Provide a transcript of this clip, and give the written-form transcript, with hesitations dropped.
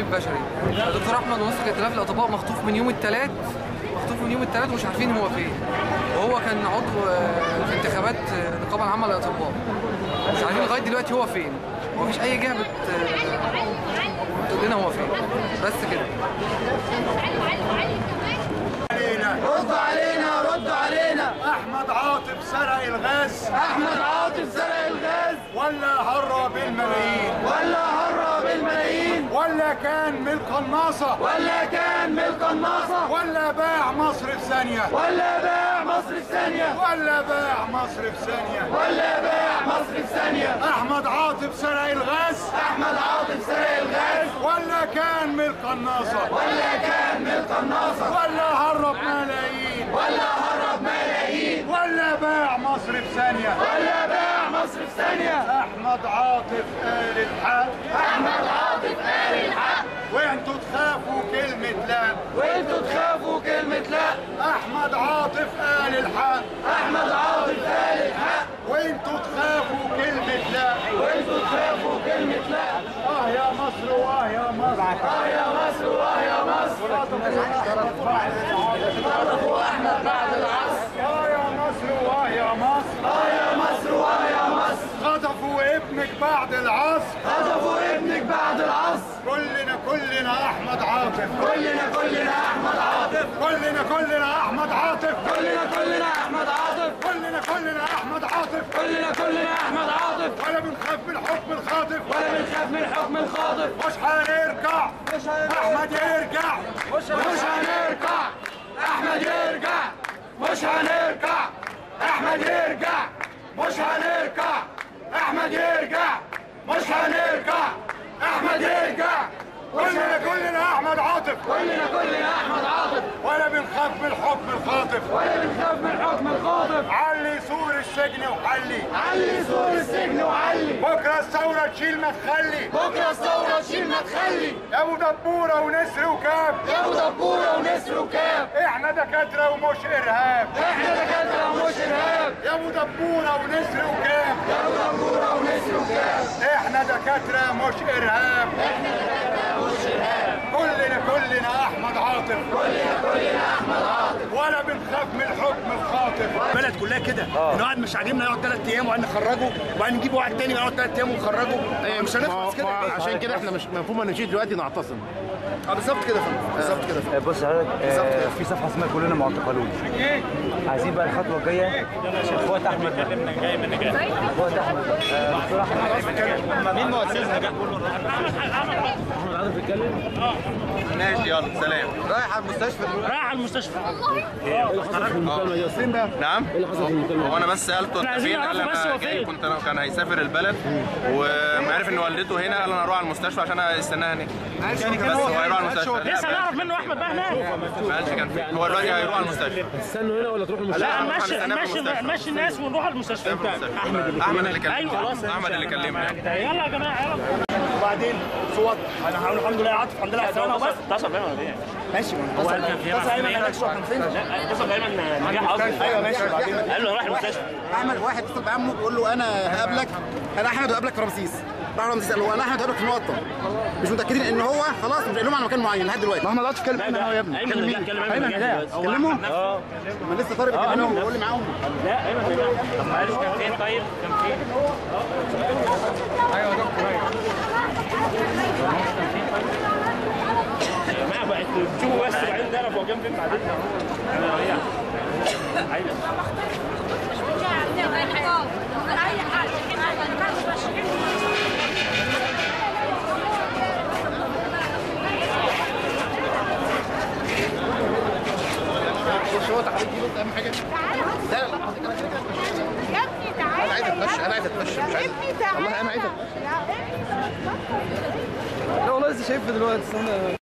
طبيب بشري. الدكتور احمد ناصر ائتلاف الاطباء مخطوف من يوم الثلاث، ومش عارفين هو فين، وهو كان عضو في انتخابات النقابه العامه للاطباء. مش عارفين لغايه دلوقتي هو فين، ومفيش اي جهه بتقول لنا هو فين. بس كده. ردوا علينا ردوا علينا. احمد عاطف سرق الغاز، احمد عاطف سرق الغاز، ولا هرب الملايين، ولا هرب الملايين، ولا كان ملك قناصه، ولا كان ملك قناصه، ولا باع مصر في ثانيه، ولا باع مصر في ثانيه، ولا باع مصر في ثانيه، ولا باع مصر في ثانيه. احمد عاطف سرق الغاز، احمد عاطف سرق الغاز، ولا كان ملك قناصه، ولا كان ملك قناصه، ولا هرب ملايين، ولا هرب ملايين، ولا باع مصر في ثانيه، ولا باع مصر في ثانيه. احمد عاطف قال الحق، احمد عاطف قال الحق، وانتوا تخافوا كلمه لا، وانتوا تخافوا كلمه لا. احمد عاطف قال الحق، احمد عاطف قال الحق، وانتوا تخافوا كلمه لا، وانتوا تخافوا كلمه لا. يا مصر يا مصر، يا مصر يا مصر. خطفوا احمد بعد العصر. يا مصر يا مصر، يا مصر يا مصر. خطفوا ابنك بعد العصر، خطفوا ابنك بعد العصر. كلنا احمد عاطف، كلنا احمد عاطف، كلنا احمد عاطف، كلنا احمد عاطف، كلنا احمد عاطف، كلنا احمد عاطف. ولا بنخاف من الحكم الخاطف، ولا بنخاف من الحكم الخاطف. مش هنرجع، احمد يرجع، مش هنرجع، احمد يرجع، مش هنرجع، احمد يرجع، مش هنرجع، احمد يرجع، مش هنرجع، احمد يرجع. كلنا احمد عاطف، كلنا احمد عاطف، ولا بنخاف من الحكم الخاطف، ولا بنخاف من الحكم الخاطف. علي سور السجن وحلي، علي سور السجن وعلي. بكره الثوره تشيل ما تخلي، بكره الثوره تشيل ما تخلي. يا ابو دبوره ونسر وكاب، يا ابو دبوره ونسر وكاب. احنا دكاتره ومش ارهاب، احنا دكاتره ومش ارهاب. يا ابو دبوره ونسر وكاب، يا ابو دبوره ونسر وكاب. احنا دكاتره مش ارهاب، احنا دكاتره مش ارهاب. كلنا احمد عاطف، كلنا احمد عاطف، ولا بنخاف من الحكم الخاطف. البلد كلها كده، ان واحد مش عاجبنا يقعد 3 ايام وبعدين نخرجه، وبعدين نجيب واحد تاني يقعد 3 ايام ونخرجه. مش هنخلص كده. عشان كده احنا مش المفروض نمشي دلوقتي نعتصم. بالظبط كده يا فندم، بالظبط كده. بص حضرتك، في صفحه اسمها كلنا معتقلون. عايزين بقى الخطوه الجايه اخوات احمد، اخوات احمد، دكتور احمد. مين مؤسسها ده؟ احمد عاطف بيتكلم؟ ماشي يلا سلام. رايح على المستشفى. رايح على المستشفى. ايه اللي حصل في المكالمه دي؟ فين ده؟ نعم؟ ايه اللي حصل في المكالمه؟ هو انا بس سالته انت فين؟ قال انا جاي، كان هيسافر البلد وما عرف ان والدته هنا، قال انا اروح على المستشفى عشان استناها هناك. بس هو هيروح على المستشفى. لسه نعرف منه احمد بقى هناك. ما قالش كان فين. هو دلوقتي هيروح على المستشفى. تستنوا هنا ولا تروحوا المستشفى؟ لا نمشي الناس ونروح على المستشفى. احمد اللي كلمني. احمد اللي كلمني. يلا يا جماعه يلا. وبعدين في وضع انا هقول الحمد لله يا عاطف، الحمد لله على السلامه. بس اتصل بايمن ولا ايه؟ ماشي، هو اتصل ايمن قال لك شو كان فين؟ لا اتصل بايمن نجاح قصدي. ايوه ماشي. وبعدين قال له رايح المستشفى. احمد واحد اتصل بعمه بيقول له انا هقابلك، انا احمد هقابلك في رمسيس. راح رمسيس قال له انا احمد هقابلك في المقطم. مش متاكدين ان هو خلاص، مش قايل لهم على مكان معين لحد دلوقتي. محمد عاطف كلم ايمن اهو يا ابني. كلم مين؟ ايمن هدايا كلمه. ما لسه طارق بيكلمهم بيقول لي معاهم. لا ايمن طب معلش كان فين؟ طيب كان فين؟ ايوه يا دكتور. يا جماعه بقت تشوفوا بس بعدين نعرف هو كان فين بعدين. انا وهي عايزه هو تعالى تجيب اهم حاجه. لا يا ابني تعالى. انا عايز اتمشى، انا عايز اتمشى، مش عايز. والله انا عايز. لا والله لسه شايفه دلوقتي.